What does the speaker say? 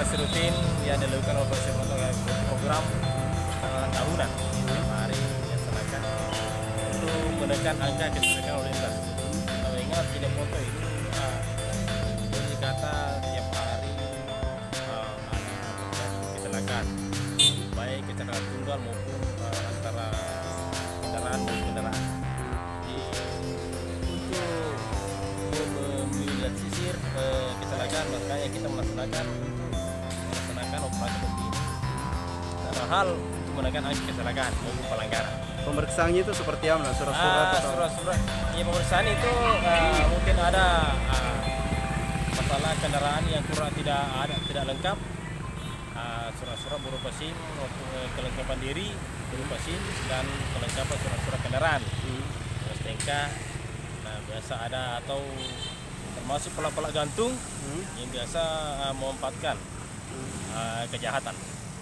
operasi rutin yang dilakukan oleh polisi untuk program tahunan tiap hari dilaksanakan untuk menekan angka kecelakaan lalu lintas. Kalau ingat tidak foto itu boleh kata tiap hari ada kecelakaan, baik kecelakaan tunggal maupun antara kendaraan dan kendaraan. Untuk meminimalisir kecelakaan, makanya kita melaksanakan operasi seperti ini. Dalam hal untuk menekan angka kecelakaan maupun pelanggaran. Pemeriksaannya itu seperti apa? Surat-surat atau? Surat-surat. Ya, pemeriksaan itu mungkin ada masalah kendaraan yang kurang tidak lengkap. Surat-surat berupa SIM, kelengkapan diri berupa SIM dan kelengkapan surat-surat kendaraan. STNK. Nah, biasa ada atau termasuk pelak-pelak gantung yang biasa memanfaatkan kejahatan.